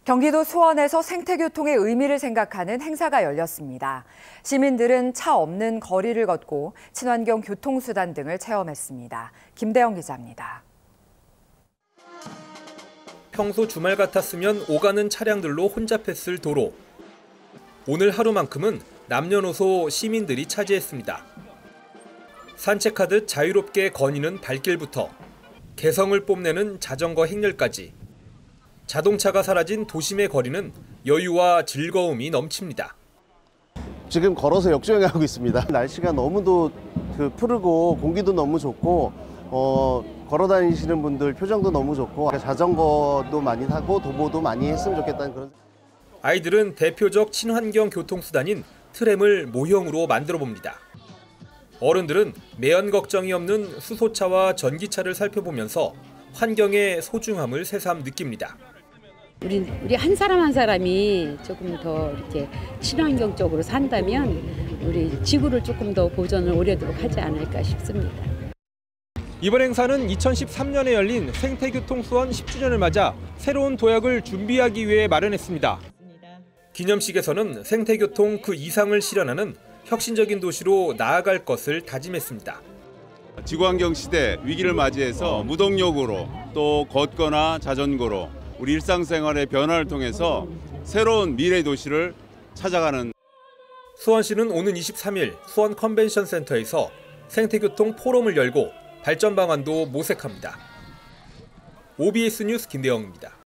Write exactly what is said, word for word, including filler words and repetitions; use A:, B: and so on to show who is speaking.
A: 경기도 수원에서 생태교통의 의미를 생각하는 행사가 열렸습니다. 시민들은 차 없는 거리를 걷고 친환경 교통수단 등을 체험했습니다. 김대영 기자입니다.
B: 평소 주말 같았으면 오가는 차량들로 혼잡했을 도로. 오늘 하루만큼은 남녀노소 시민들이 차지했습니다. 산책하듯 자유롭게 거니는 발길부터 개성을 뽐내는 자전거 행렬까지 자동차가 사라진 도심의 거리는 여유와 즐거움이 넘칩니다.
C: 지금 걸어서 역주행하고 있습니다. 날씨가 너무도 그 푸르고 공기도 너무 좋고 어, 걸어 다니시는 분들 표정도 너무 좋고 자전거도 많이 타고 도보도 많이 했으면 좋겠다는 그런.
B: 아이들은 대표적 친환경 교통수단인 트램을 모형으로 만들어 봅니다. 어른들은 매연 걱정이 없는 수소차와 전기차를 살펴보면서 환경의 소중함을 새삼 느낍니다.
D: 우리 우리 한 사람 한 사람이 조금 더 이렇게 친환경적으로 산다면 우리 지구를 조금 더 보존을 오래도록 하지 않을까 싶습니다.
B: 이번 행사는 이천십삼 년에 열린 생태교통 수원 십 주년을 맞아 새로운 도약을 준비하기 위해 마련했습니다. 기념식에서는 생태교통 그 이상을 실현하는 혁신적인 도시로 나아갈 것을 다짐했습니다.
E: 지구환경 시대 위기를 맞이해서 무동력으로 또 걷거나 자전거로 우리 일상생활의 변화를 통해서 새로운 미래 도시를 찾아가는.
B: 수원시는 오는 이십삼 일 수원 컨벤션 센터에서 생태교통 포럼을 열고 발전 방안도 모색합니다. 오비에스 뉴스 김대영입니다.